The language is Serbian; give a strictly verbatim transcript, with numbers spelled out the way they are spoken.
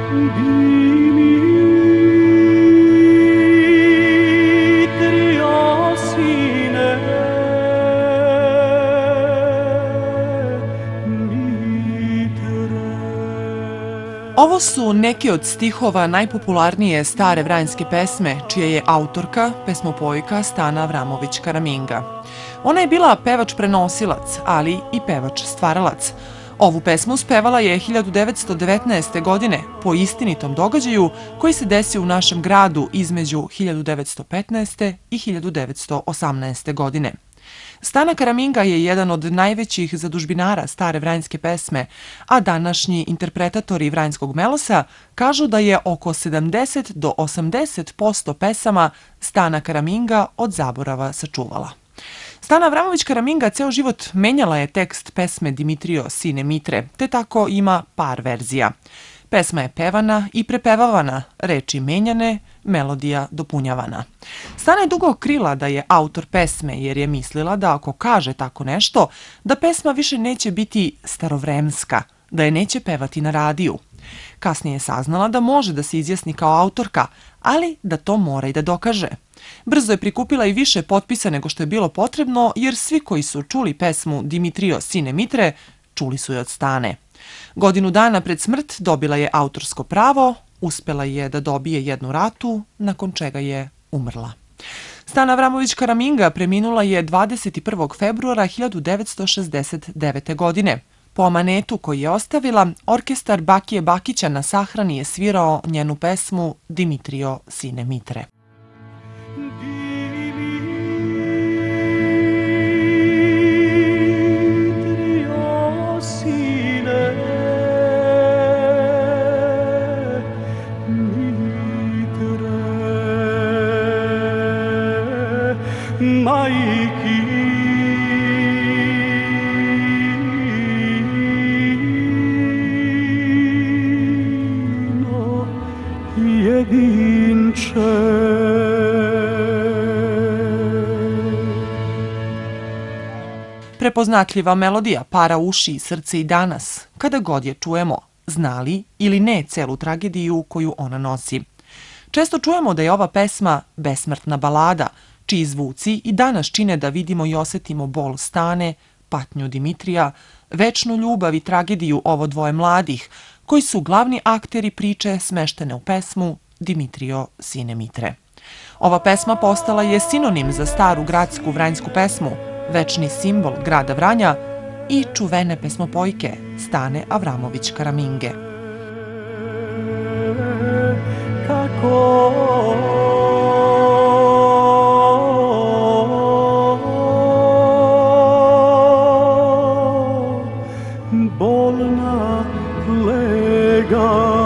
Dimitrio, sine mitre. Ovo su neki od stihova najpopularnije stare vranjske pesme, čija je autorka pesmopojka Stana Avramović Karaminga. Ona je bila pevač-prenosilac, ali i pevač-stvaralac. Ovu pesmu spevala je hiljadu devetsto devetnaeste. godine po istinitom događaju koji se desio u našem gradu između hiljadu devetsto petnaeste. i hiljadu devetsto osamnaeste. godine. Stana Karaminga je jedan od najvećih zadužbinara stare vranjske pesme, a današnji interpretatori vranjskog melosa kažu da je oko sedamdeset do osamdeset posto pesama Stana Karaminga od zaborava sačuvala. Stana Avramović Karaminga ceo život menjala je tekst pesme Dimitrio, sine mitre, te tako ima par verzija. Pesma je pevana i prepevavana, reči menjane, melodija dopunjavana. Stana je dugo krila da je autor pesme jer je mislila da ako kaže tako nešto, da pesma više neće biti starovremska, da je neće pevati na radiju. Kasnije je saznala da može da se izjasni kao autorka, ali da to mora i da dokaže. Brzo je prikupila i više potpisa nego što je bilo potrebno, jer svi koji su čuli pesmu Dimitrio, sine mitre, čuli su je od Stane. Godinu dana pred smrt dobila je autorsko pravo, uspela je da dobije jednu ratu, nakon čega je umrla. Stana Avramović Karaminga preminula je dvadeset prvog februara hiljadu devetsto šezdeset devete. godine. Po amanetu koji je ostavila, orkestar Bakije Bakića na sahrani je svirao njenu pesmu Dimitrio, sine mitre. Dimitrio, sine mitre, majki jedinče. Prepoznatljiva melodija para uši i srce i danas, kada god je čujemo, znali ili ne celu tragediju koju ona nosi. Često čujemo da je ova pesma besmrtna balada, čiji zvuci i danas čine da vidimo i osetimo bol Stane, patnju Dimitrija, večnu ljubav i tragediju ovo dvoje mladih, koji su glavni akteri priče smeštene u pesmu Dimitrio, sine mitre. Ova pesma postala je sinonim za staru gradsku vranjsku pesmu, večni simbol grada Vranja i čuvene pesmopojke Stane Avramović Karaminge. Kako bolna lega